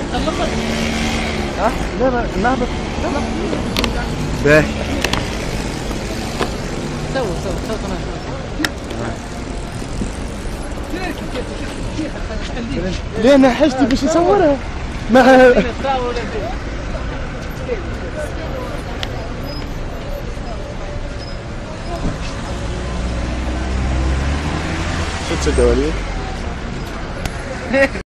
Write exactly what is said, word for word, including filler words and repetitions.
ها؟ لا لا نهبط. باهي. سووا سووا سووا قناة. ليه انا حاجتي باش نصورها؟ ما شو تسوي؟